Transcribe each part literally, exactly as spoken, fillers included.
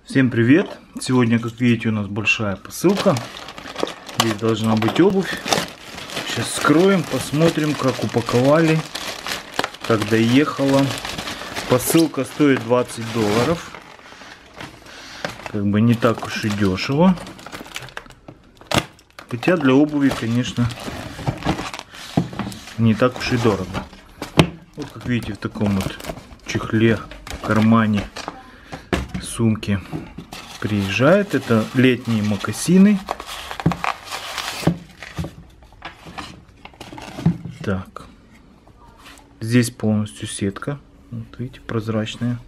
Всем привет! Сегодня, как видите, у нас большая посылка. Здесь должна быть обувь. Сейчас скроем, посмотрим, как упаковали, как доехала. Посылка стоит двадцать долларов. Как бы не так уж и дешево. Хотя для обуви, конечно, не так уж и дорого. Вот как видите, в таком вот чехле, кармане, сумки приезжает. Это летние мокасины. Так, здесь полностью сетка, вот видите, прозрачная.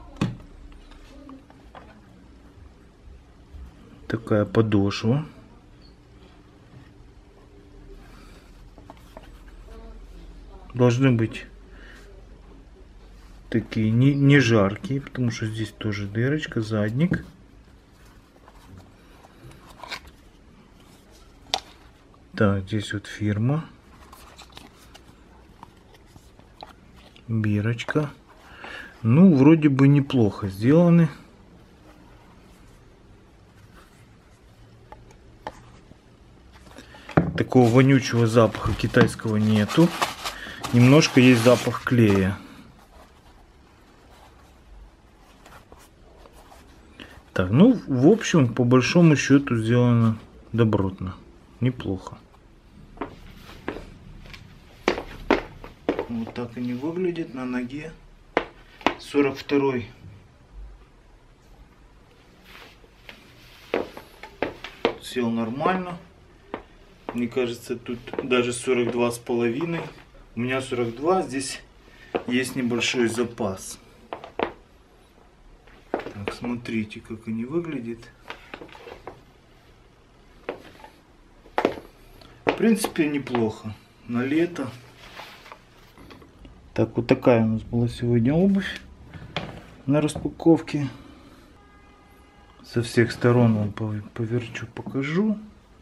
Такая подошва. Должны быть такие не, не жаркие, потому что здесь тоже дырочка, задник. Так, здесь вот фирма. Бирочка. Ну, вроде бы неплохо сделаны. Такого вонючего запаха китайского нету. Немножко есть запах клея. Так, ну, в общем, по большому счету сделано добротно. Неплохо. Вот так они выглядят на ноге. сорок второй. Сел нормально. Мне кажется, тут даже сорок два с половиной. У меня сорок два. Здесь есть небольшой запас. Так, смотрите, как они выглядят. В принципе, неплохо. На лето. Так, вот такая у нас была сегодня обувь на распаковке. Со всех сторон вам поверчу, покажу.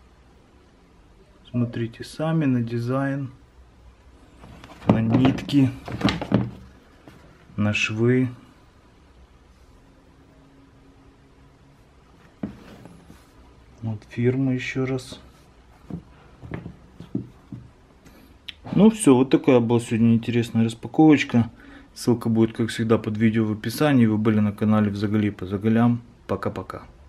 Смотрите сами на дизайн, на нитки, на швы. Вот фирма еще раз. Ну все, вот такая была сегодня интересная распаковочка. Ссылка будет, как всегда, под видео в описании. Вы были на канале Взаголи по Заголям. Пока-пока.